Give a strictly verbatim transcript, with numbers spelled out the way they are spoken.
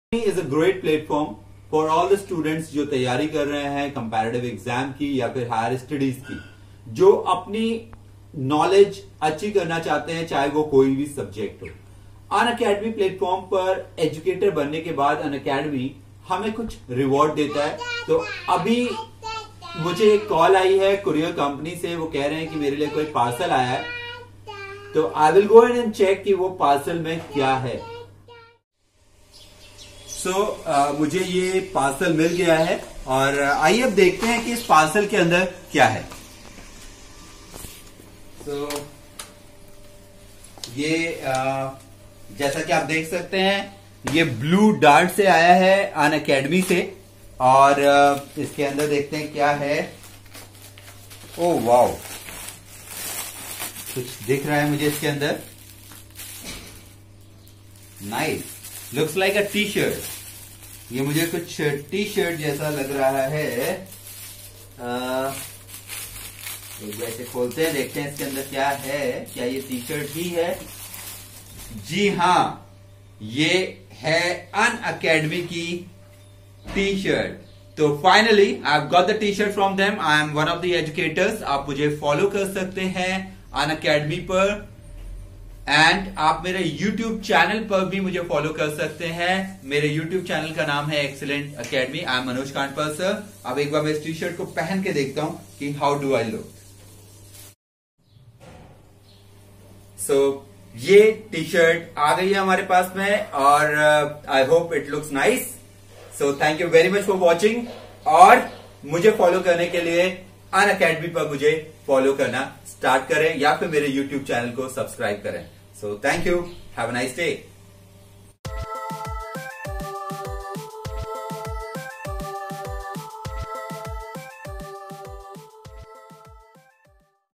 Is a great platform for all the students जो तैयारी कर रहे हैं कंपैरेटिव एग्जाम की या फिर हायर स्टडीज की, जो अपनी नॉलेज अच्छी करना चाहते हैं, चाहे वो कोई भी सब्जेक्ट हो। अनअकैडमी प्लेटफॉर्म पर एजुकेटर बनने के बाद अनअकैडमी हमें कुछ रिवॉर्ड देता है। तो अभी मुझे एक कॉल आई है कुरियर कंपनी से, वो कह रहे हैं कि मेरे लिए कोई पार्सल आया है, तो I will go and check कि वो पार्सल में क्या है। सो so, uh, मुझे ये पार्सल मिल गया है और आइए अब देखते हैं कि इस पार्सल के अंदर क्या है। तो so, ये uh, जैसा कि आप देख सकते हैं, ये ब्लू डार्ट से आया है अनअकैडमी से, और uh, इसके अंदर देखते हैं क्या है। ओह वाओ, कुछ दिख रहा है मुझे इसके अंदर। Nice, looks like a T shirt. ये मुझे कुछ टी शर्ट जैसा लग रहा है। आ, एक वैसे खोलते हैं, देखते हैं इसके अंदर क्या है। क्या ये टी शर्ट ही है? जी हाँ, ये है अनअकैडमी की टी शर्ट। तो finally I have got the T shirt from them. I am one of the educators. आप मुझे फॉलो कर सकते हैं अनअकैडमी पर, एंड आप मेरे YouTube चैनल पर भी मुझे फॉलो कर सकते हैं। मेरे YouTube चैनल का नाम है excellent academy. I am Manoj Kandpal sir. अब एक बार मैं इस टी शर्ट को पहन के देखता हूं कि how do I look. So ये टी शर्ट आ गई है हमारे पास में, और I hope it looks nice. So thank you very much for watching, और मुझे फॉलो करने के लिए अनअकैडमी पर मुझे फॉलो करना स्टार्ट करें, या फिर मेरे YouTube चैनल को सब्सक्राइब करें। So thank you. Have a nice day.